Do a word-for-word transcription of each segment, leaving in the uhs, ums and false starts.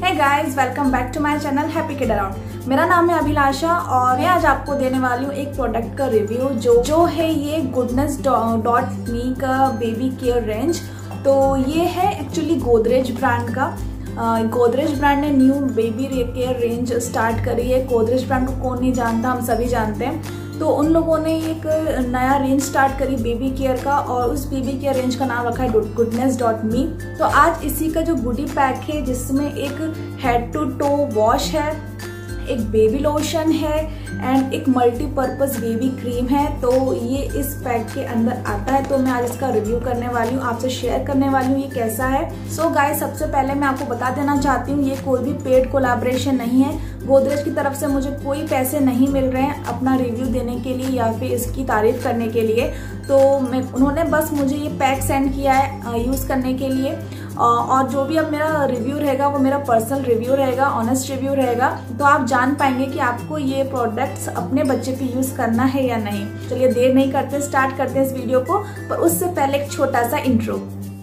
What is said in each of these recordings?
Hey guys, welcome back to my channel happy kid around. मेरा नाम है अभिलाषा और मैं आज आपको देने वाली हूँ एक प्रोडक्ट का रिव्यू जो जो है ये गुडनेस डॉट मी का बेबी केयर रेंज। तो ये है एक्चुअली गोदरेज ब्रांड का। गोदरेज ब्रांड ने new baby care range start करी है। गोदरेज ब्रांड को कौन नहीं जानता, हम सभी जानते हैं। तो उन लोगों ने एक नया रेंज स्टार्ट करी बेबी केयर का और उस बेबी केयर रेंज का नाम रखा है गुडनेस डॉट मी। तो आज इसी का जो गुडी पैक है जिसमें एक हेड टू टो वॉश है, एक बेबी लोशन है एंड एक मल्टीपर्पज बेबी क्रीम है। तो ये इस पैक के अंदर आता है। तो मैं आज इसका रिव्यू करने वाली हूँ, आपसे शेयर करने वाली हूँ ये कैसा है। सो so गाइस, सबसे पहले मैं आपको बता देना चाहती हूँ ये कोई भी पेड कोलैबोरेशन नहीं है। गोदरेज की तरफ से मुझे कोई पैसे नहीं मिल रहे हैं अपना रिव्यू देने के लिए या फिर इसकी तारीफ करने के लिए। तो मैं उन्होंने बस मुझे ये पैक सेंड किया है यूज़ करने के लिए। और जो भी अब मेरा रिव्यू रहेगा वो मेरा पर्सनल रिव्यू रहेगा, ऑनेस्ट रिव्यू रहेगा। तो आप जान पाएंगे कि आपको ये प्रोडक्ट्स अपने बच्चे पे यूज़ करना है या नहीं। चलिए देर नहीं करते, स्टार्ट करते हैं इस वीडियो को। पर उससे पहले एक छोटा सा इंट्रो।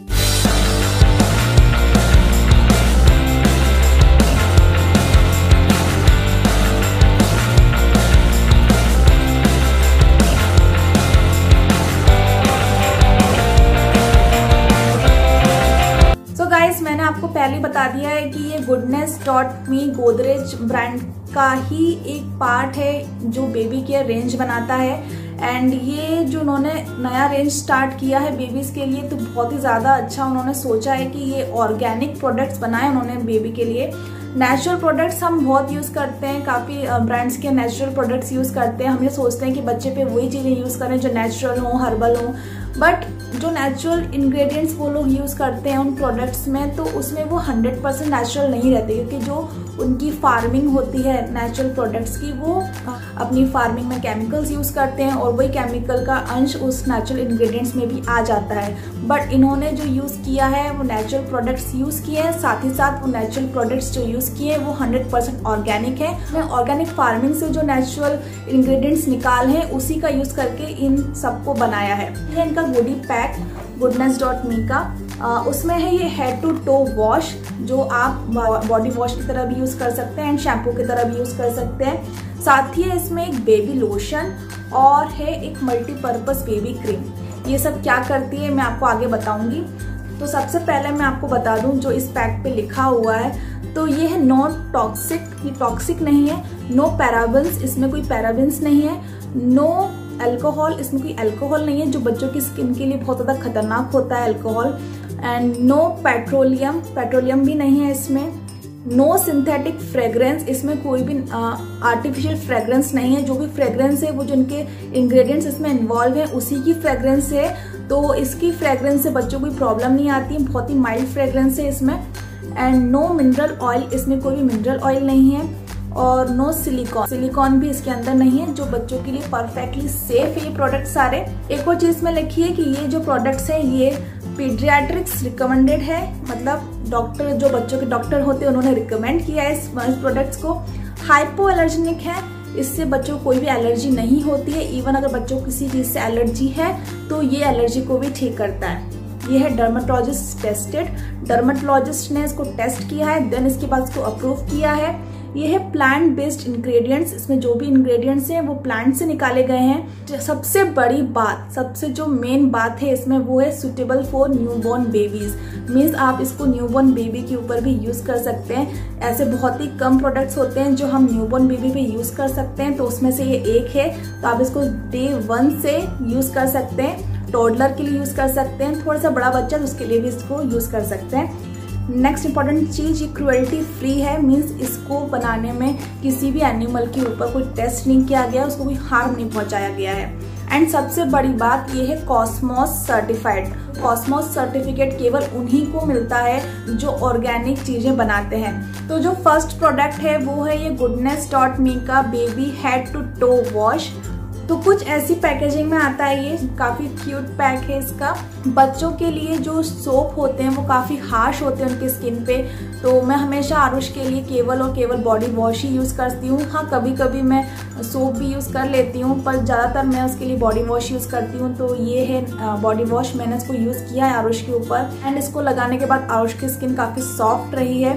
मैंने आपको पहले बता दिया है कि ये goodness dot me Godrej brand का ही एक पार्ट है जो बेबी केयर रेंज बनाता है। एंड ये जो उन्होंने नया रेंज स्टार्ट किया है बेबीज के लिए तो बहुत ही ज़्यादा अच्छा उन्होंने सोचा है कि ये ऑर्गेनिक प्रोडक्ट्स बनाए उन्होंने बेबी के लिए। नेचुरल प्रोडक्ट्स हम बहुत यूज़ करते हैं, काफ़ी ब्रांड्स के नेचुरल प्रोडक्ट्स यूज़ करते हैं। हम ये सोचते हैं कि बच्चे पे वही चीज़ें यूज़ करें जो नेचुरल हो, हर्बल हो। बट जो नेचुरल इंग्रेडिएंट्स वो लोग यूज़ करते हैं उन प्रोडक्ट्स में तो उसमें वो हंड्रेड परसेंट नेचुरल नहीं रहते, क्योंकि जो उनकी फार्मिंग होती है नेचुरल प्रोडक्ट्स की वो अपनी फार्मिंग में केमिकल्स यूज़ करते हैं और वही केमिकल का अंश उस नेचुरल इंग्रेडिएंट्स में भी आ जाता है। बट इन्होंने जो यूज़ किया है वो नेचुरल प्रोडक्ट्स यूज़ किए हैं, साथ ही साथ वो नेचुरल प्रोडक्ट्स जो यूज़ किए हैं वो हंड्रेड परसेंट ऑर्गेनिक है। ऑर्गेनिक फार्मिंग से जो नेचुरल इंग्रेडिएंट्स निकाल हैं उसी का यूज़ करके इन सबको बनाया है। ये इनका goody pack goodness dot me का। आ, उसमें है ये हेड टू टो वॉश जो आप बॉडी वॉश की तरह भी यूज़ कर सकते हैं एंड शैम्पू की तरह भी यूज़ कर सकते हैं। साथ ही इसमें एक बेबी लोशन और है एक मल्टीपर्पज बेबी क्रीम। ये सब क्या करती है मैं आपको आगे बताऊंगी। तो सबसे पहले मैं आपको बता दूं जो इस पैक पे लिखा हुआ है तो ये है नो टॉक्सिक। ये टॉक्सिक नहीं है, नो पैराबेंस, इसमें कोई पैराबेंस नहीं है। नो अल्कोहल, इसमें कोई अल्कोहल नहीं है जो बच्चों की स्किन के लिए बहुत ज़्यादा खतरनाक होता है alcohol. And no petroleum, petroleum भी नहीं है इसमें। नो सिंथेटिक फ्रेग्रेंस, इसमें कोई भी आर्टिफिशियल फ्रेग्रेंस नहीं है। जो भी फ्रेग्रेंस है वो जिनके इंग्रेडिएंट्स इसमें इन्वॉल्व है उसी की फ्रेग्रेंस है। तो इसकी फ्रेग्रेंस से बच्चों को कोई प्रॉब्लम नहीं आती है, बहुत ही माइल्ड फ्रेग्रेंस है इसमें। एंड नो मिनरल ऑयल, इसमें कोई भी मिनरल ऑयल नहीं है। और नो सिलिकॉन, सिलिकॉन भी इसके अंदर नहीं है जो बच्चों के लिए परफेक्टली सेफ है ये प्रोडक्ट सारे। एक और चीज में लिखी है कि ये जो प्रोडक्ट्स है ये पीडियाट्रिक्स रिकमेंडेड है, मतलब डॉक्टर जो बच्चों के डॉक्टर होते हैं उन्होंने रिकमेंड किया है इस प्रोडक्ट्स को। हाइपो एलर्जेनिक है, इससे बच्चों को कोई भी एलर्जी नहीं होती है। इवन अगर बच्चों को किसी चीज से एलर्जी है तो ये एलर्जी को भी ठीक करता है। ये है डर्मेटोलॉजिस्ट टेस्टेड, डर्मेटोलॉजिस्ट ने इसको टेस्ट किया है देन इसके बाद इसको अप्रूव किया है। ये है प्लांट बेस्ड इंग्रेडिएंट्स, इसमें जो भी इंग्रेडिएंट्स हैं वो प्लांट से निकाले गए हैं। सबसे बड़ी बात, सबसे जो मेन बात है इसमें वो है suitable for newborn babies. Means आप इसको न्यूबॉर्न बेबी के ऊपर भी यूज कर सकते हैं। ऐसे बहुत ही कम प्रोडक्ट्स होते हैं जो हम न्यूबॉर्न बेबी पे यूज कर सकते हैं, तो उसमें से ये एक है। तो आप इसको डे वन से यूज कर सकते हैं, टोडलर के लिए यूज कर सकते हैं, थोड़ा सा बड़ा बच्चा तो उसके लिए भी इसको यूज कर सकते हैं। नेक्स्ट इंपॉर्टेंट चीज, ये क्रुएल्टी फ्री है। मीन्स इसको बनाने में किसी भी एनिमल के ऊपर कोई टेस्ट नहीं किया गया, उसको कोई हार्म नहीं पहुंचाया गया है। एंड सबसे बड़ी बात ये है कॉस्मॉस सर्टिफाइड। कॉस्मॉस सर्टिफिकेट केवल उन्हीं को मिलता है जो ऑर्गेनिक चीजें बनाते हैं। तो जो फर्स्ट प्रोडक्ट है वो है ये गुडनेस डॉट मी का baby head to toe wash. तो कुछ ऐसी पैकेजिंग में आता है, ये काफी क्यूट पैक है इसका। बच्चों के लिए जो सोप होते हैं वो काफी हार्श होते हैं उनकी स्किन पे, तो मैं हमेशा आरुष के लिए केवल और केवल बॉडी वॉश ही यूज करती हूँ। हाँ, कभी कभी मैं सोप भी यूज कर लेती हूँ, पर ज्यादातर मैं उसके लिए बॉडी वॉश यूज करती हूँ। तो ये है बॉडी वॉश, मैंने इसको यूज किया है आरुष के ऊपर एंड इसको लगाने के बाद आरुष की स्किन काफी सॉफ्ट रही है।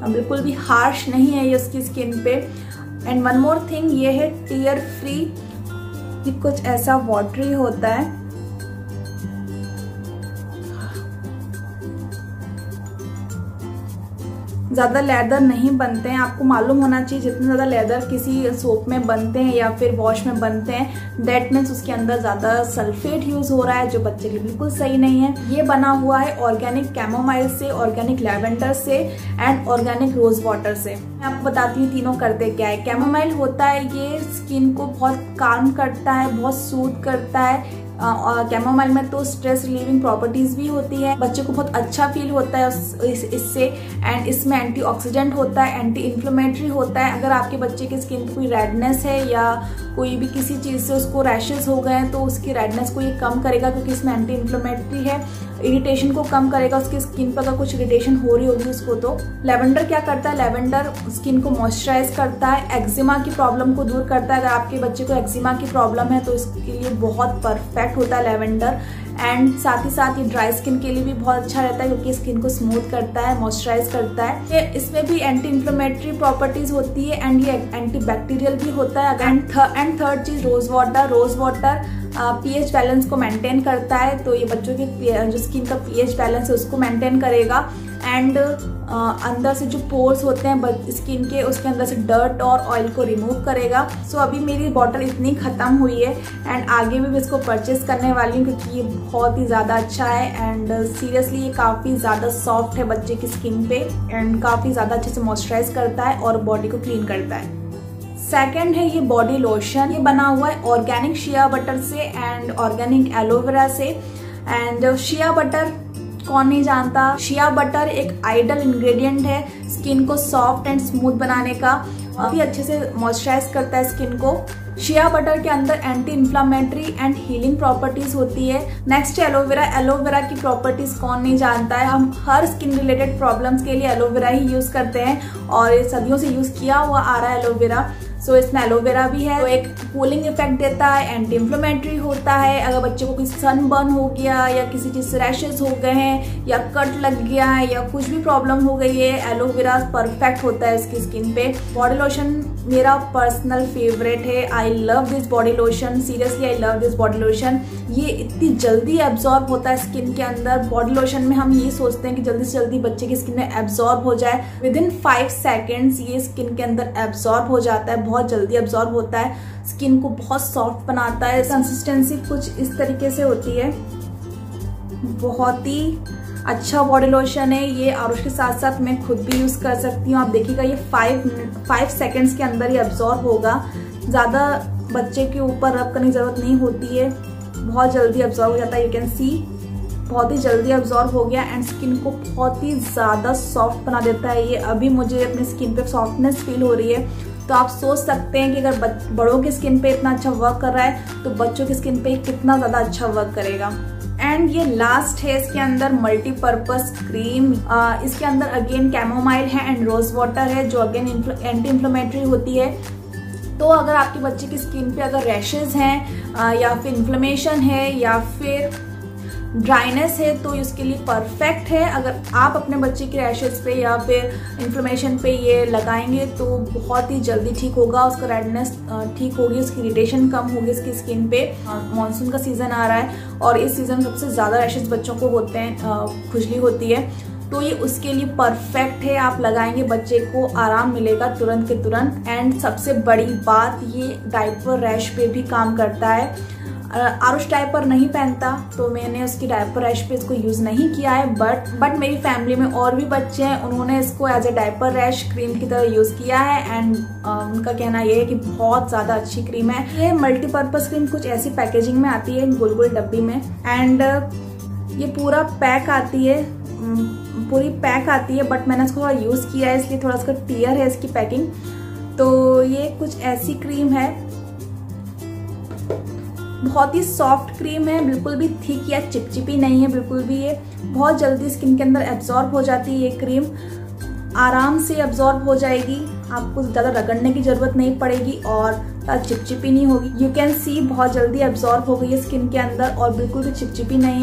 बिल्कुल भी हार्श नहीं है ये उसकी स्किन पे। एंड वन मोर थिंग, ये है टीयर फ्री, ये कुछ ऐसा वाटरी होता है। ज़्यादा लेदर नहीं बनते हैं, आपको मालूम होना चाहिए जितने ज़्यादा लेदर किसी सोप में बनते हैं या फिर वॉश में बनते हैं, दैट मीन्स उसके अंदर ज़्यादा सल्फेट यूज़ हो रहा है जो बच्चे के लिए बिल्कुल सही नहीं है। ये बना हुआ है ऑर्गेनिक कैमोमाइल से, ऑर्गेनिक लैवेंडर से एंड ऑर्गेनिक रोज वाटर से। मैं आपको बताती हूँ तीनों करते क्या है। कैमोमाइल होता है, ये स्किन को बहुत काम करता है, बहुत सूद करता है। कैमोमाइल में तो स्ट्रेस रिलीविंग प्रॉपर्टीज भी होती है, बच्चे को बहुत अच्छा फील होता है इस, इससे। एंड इसमें एंटीऑक्सीडेंट होता है, एंटी इन्फ्लेमेटरी होता है। अगर आपके बच्चे की स्किन पे कोई रेडनेस है या कोई भी किसी चीज से उसको रैशेस हो गए हैं तो उसकी रेडनेस को ये कम करेगा, क्योंकि इसमें एंटी इन्फ्लेमेटरी है। इरिटेशन को कम करेगा, उसकी स्किन पर अगर कुछ इरिटेशन हो रही होगी उसको। तो लेवेंडर क्या करता है, लेवेंडर स्किन को मॉइस्चराइज करता है, एक्जिमा की प्रॉब्लम को दूर करता है। अगर आपके बच्चे को एक्जिमा की प्रॉब्लम है तो इसके लिए बहुत परफेक्ट होता है लेवेंडर। एंड साथ ही साथ ये ड्राई स्किन के लिए भी बहुत अच्छा रहता है, क्योंकि स्किन को स्मूथ करता है, मॉइस्चराइज करता है। ये इसमें भी एंटी इन्फ्लेमेटरी प्रॉपर्टीज होती है एंड ये एंटी बैक्टीरियल भी होता है। एंड थर्ड चीज rose water. Rose water pH balance को मेंटेन करता है, तो ये बच्चों की जो स्किन का पीएच बैलेंस है उसको मेंटेन करेगा। एंड अंदर से जो पोर्स होते हैं स्किन के, उसके अंदर से डर्ट और ऑयल को रिमूव करेगा। सो so, अभी मेरी बॉटल इतनी खत्म हुई है एंड आगे भी मैं इसको परचेस करने वाली हूँ, क्योंकि ये बहुत ही ज़्यादा अच्छा है। एंड सीरियसली ये काफ़ी ज़्यादा सॉफ्ट है बच्चे की स्किन पे एंड काफ़ी ज़्यादा अच्छे से मॉइस्चराइज करता है और बॉडी को क्लीन करता है। सेकेंड है ये बॉडी लोशन। ये बना हुआ है ऑर्गेनिक शिया बटर से एंड ऑर्गेनिक एलोवेरा से। एंड शिया बटर कौन नहीं जानता, शिया बटर एक आइडल इंग्रेडिएंट है स्किन को सॉफ्ट एंड स्मूथ बनाने का, काफी अच्छे से मॉइस्चराइज करता है स्किन को। शिया बटर के अंदर anti inflammatory and healing properties होती है। Next aloe vera. एलोवेरा की प्रॉपर्टीज कौन नहीं जानता है, हम हर स्किन रिलेटेड प्रॉब्लम्स के लिए एलोवेरा ही यूज करते हैं और ये सदियों से यूज किया हुआ आ रहा है एलोवेरा। सो so, इसमें एलोवेरा भी है, तो एक कूलिंग इफेक्ट देता है, एंटी इन्फ्लेमेटरी होता है। अगर बच्चे को कोई सनबर्न हो गया या किसी चीज से रैशेस हो गए हैं या कट लग गया है या कुछ भी प्रॉब्लम हो गई है, एलोवेरा परफेक्ट होता है उसकी स्किन पे। बॉडी लोशन मेरा पर्सनल फेवरेट है। I love this body lotion, seriously I love this body lotion. ये इतनी जल्दी एब्जॉर्ब होता है स्किन के अंदर। बॉडी लोशन में हम ये सोचते हैं कि जल्दी से जल्दी बच्चे की स्किन में एब्जॉर्ब हो जाए, विद इन फाइव सेकेंड्स ये स्किन के अंदर एब्जॉर्ब हो जाता है, बहुत जल्दी एब्जॉर्ब होता है, स्किन को बहुत सॉफ्ट बनाता है। कंसिस्टेंसी कुछ इस तरीके से होती है, बहुत ही अच्छा बॉडी लोशन है ये। और उसके साथ साथ मैं खुद भी यूज कर सकती हूँ। आप देखिएगा ये फाइव फाइव सेकेंड्स के अंदर ये एब्जॉर्ब होगा, ज्यादा बच्चे के ऊपर रब करने की जरूरत नहीं होती है, बहुत जल्दी एब्जॉर्ब हो जाता है। यू कैन सी बहुत ही जल्दी एब्जॉर्ब हो गया एंड स्किन को बहुत ही ज्यादा सॉफ्ट बना देता है ये। अभी मुझे अपनी स्किन पे सॉफ्टनेस फील हो रही है, तो आप सोच सकते हैं कि अगर बड़ों की स्किन पे इतना अच्छा वर्क कर रहा है तो बच्चों की स्किन पे कितना ज्यादा अच्छा वर्क करेगा। एंड ये लास्ट है इसके अंदर मल्टीपर्पज क्रीम। इसके अंदर अगेन कैमोमाइल है एंड रोज वाटर है जो अगेन एंटी इन्फ्लेमेटरी होती है। तो अगर आपके बच्चे की स्किन पे अगर रैशेज हैं या फिर इन्फ्लेमेशन है या फिर ड्राइनेस है तो इसके लिए परफेक्ट है। अगर आप अपने बच्चे के रैशेज पे या फिर इन्फ्लेमेशन पे ये लगाएंगे तो बहुत ही जल्दी ठीक होगा, उसका रेडनेस ठीक होगी, उसकी इरिटेशन कम होगी उसकी स्किन पे। मानसून का सीजन आ रहा है और इस सीजन सबसे ज़्यादा रैशेज बच्चों को होते हैं, खुजली होती है, तो ये उसके लिए परफेक्ट है। आप लगाएंगे बच्चे को आराम मिलेगा तुरंत के तुरंत। एंड सबसे बड़ी बात, ये डायपर रैश पे भी काम करता है। आरुष डायपर नहीं पहनता तो मैंने उसकी डायपर रैश पे इसको यूज नहीं किया है, बट बट मेरी फैमिली में और भी बच्चे हैं, उन्होंने इसको as a diaper rash cream की तरह यूज किया है। एंड उनका कहना ये है कि बहुत ज्यादा अच्छी क्रीम है। ये मल्टीपर्पज क्रीम कुछ ऐसी पैकेजिंग में आती है, गोल गोल डब्बी में, एंड ये पूरा पैक आती है, पूरी पैक आती है, बट मैंने इसको थोड़ा यूज किया है इसलिए थोड़ा इसका टियर है इसकी पैकिंग। तो ये कुछ ऐसी क्रीम है, बहुत ही सॉफ्ट क्रीम है, बिल्कुल भी थिक या चिपचिपी नहीं है बिल्कुल भी। ये बहुत जल्दी स्किन के अंदर एब्जॉर्ब हो जाती है, ये क्रीम आराम से एब्जॉर्ब हो जाएगी, आपको ज़्यादा रगड़ने की ज़रूरत नहीं पड़ेगी और चिपचिपी नहीं होगी। यू कैन सी बहुत जल्दी एब्जॉर्ब हो गई है स्किन के अंदर और बिल्कुल भी चिपचिपी नहीं है।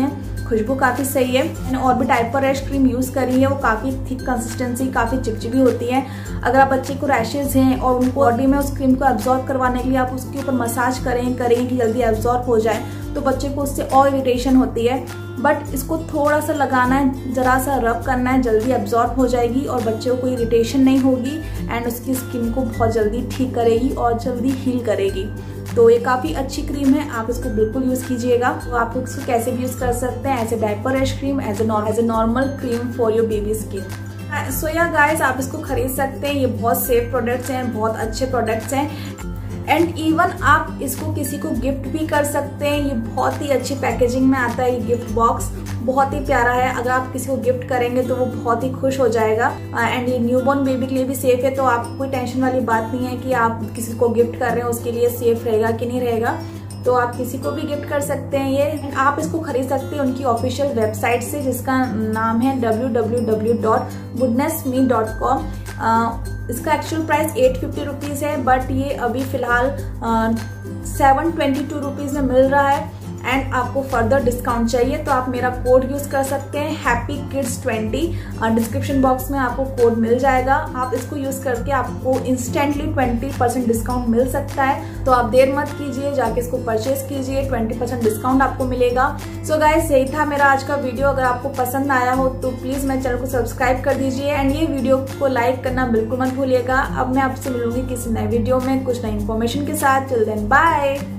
खुशबू काफी सही है। मैंने और भी डायपर रैश क्रीम यूज करी है, वो काफी थिक कंसिस्टेंसी, काफी चिपचिपी होती है। अगर आप बच्चे को रैशेज हैं और उनको बॉडी में उस क्रीम को एब्जॉर्ब करवाने के लिए आप उसके ऊपर मसाज करें करें कि जल्दी एब्जॉर्ब हो जाए, तो बच्चे को उससे और इरिटेशन होती है। बट इसको थोड़ा सा लगाना है, जरा सा रब करना है, जल्दी एब्जॉर्ब हो जाएगी और बच्चे को कोई इरिटेशन नहीं होगी एंड उसकी स्किन को बहुत जल्दी ठीक करेगी और जल्दी हील करेगी। तो ये काफी अच्छी क्रीम है, आप इसको बिल्कुल यूज कीजिएगा। तो आप इसको कैसे भी यूज कर सकते हैं, as a diaper rash cream, as a normal cream for your baby skin. So yeah guys, आप इसको खरीद सकते हैं, ये बहुत सेफ प्रोडक्ट्स हैं, बहुत अच्छे प्रोडक्ट्स हैं। एंड इवन आप इसको किसी को गिफ्ट भी कर सकते हैं। ये बहुत ही अच्छी पैकेजिंग में आता है, ये गिफ्ट बॉक्स बहुत ही प्यारा है। अगर आप किसी को गिफ्ट करेंगे तो वो बहुत ही खुश हो जाएगा। एंड ये न्यूबॉर्न बेबी के लिए भी सेफ है, तो आपको कोई टेंशन वाली बात नहीं है कि आप किसी को गिफ्ट कर रहे हैं उसके लिए सेफ रहेगा कि नहीं रहेगा। तो आप किसी को भी गिफ्ट कर सकते हैं ये। आप इसको खरीद सकते हैं उनकी ऑफिशियल वेबसाइट से, जिसका नाम है W W W dot goodness me dot com. इसका actual price at fifty rupees है, बट ये अभी फिलहाल सेवन ट्वेंटी टू रुपीज में मिल रहा है। एंड आपको फर्दर डिस्काउंट चाहिए तो आप मेरा कोड यूज कर सकते हैं, happy kids twenty. Description box में आपको कोड मिल जाएगा। आप इसको यूज करके आपको इंस्टेंटली ट्वेंटी परसेंट डिस्काउंट मिल सकता है। तो आप देर मत कीजिए, जाके इसको परचेज कीजिए, ट्वेंटी परसेंट डिस्काउंट आपको मिलेगा। सो so गाइस, यही था मेरा आज का वीडियो। अगर आपको पसंद आया हो तो प्लीज मेरे चैनल को सब्सक्राइब कर दीजिए एंड ये वीडियो को लाइक करना बिल्कुल मत भूलिएगा। अब मैं आपसे मिलूंगी किसी नए वीडियो में कुछ नई इन्फॉर्मेशन के साथ। Till then bye.